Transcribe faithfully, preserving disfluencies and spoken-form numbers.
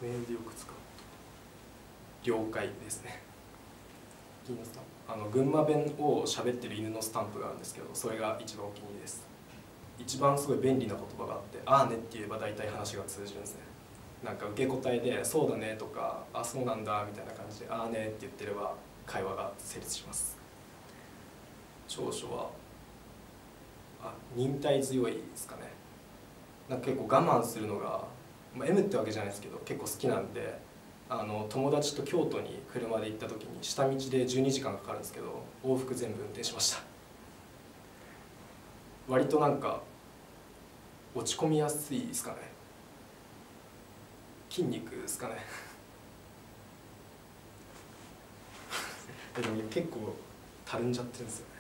メールでよく使うと了解ですね。銀のスタンプ、あの群馬弁を喋ってる犬のスタンプがあるんですけど、それが一番お気に入りです。一番すごい便利な言葉があって、あーねって言えば大体話が通じるんですね。なんか受け答えでそうだねとか、あそうなんだみたいな感じであーねって言ってれば会話が成立します。長所はあ忍耐強いですかね。なんか結構我慢するのが、まあ、エム ってわけじゃないですけど結構好きなんで、あの友達と京都に車で行った時に下道でじゅうにじかんかかるんですけど往復全部運転しました。割となんか落ち込みやすいですかね。筋肉ですかねでも結構たるんじゃってるんですよね。